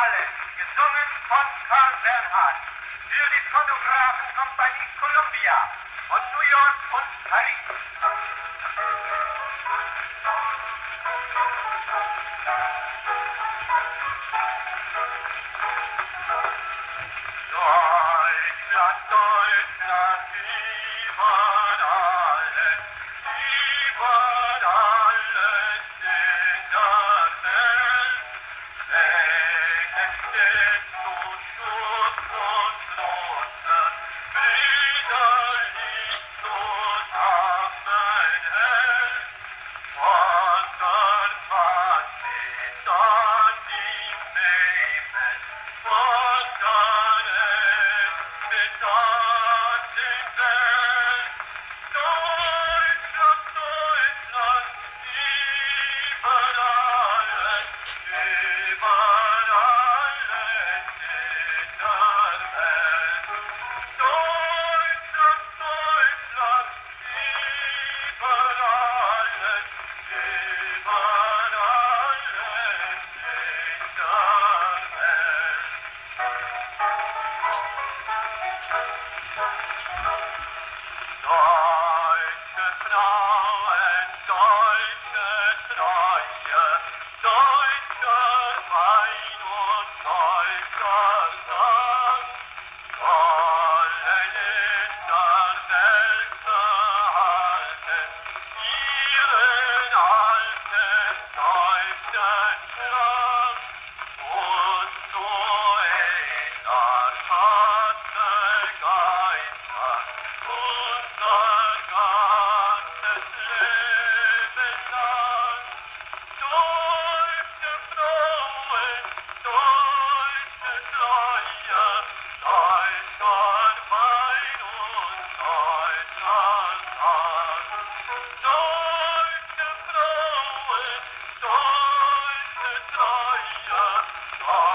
Ballett, gesungen von Karl Bernhard, für die Phonographenkompanie Columbia von New York und Paris. Deutschland, Deutschland, über alles in der Welt. Steht zu Schutz und Troste, brüderlich zusammenhält. Von der Macht ist an ihm nehmen, von der mit an den Welt. Deutschland, Deutschland, über alles in der Welt. Deutschland, Deutschland, über alles in der Welt. Deutsche Frauen, deutsche Treue, deutscher Wein und deutscher Sang, wollen in der Welt behalten ihren alten deutschen Klang. Und zu einer Stadt begeistert unser ganzes Leben lang. Deutsche Frauen, deutsche Treue, deutscher Wein und deutscher Sang. Deutsche Frauen, deutsche Treue,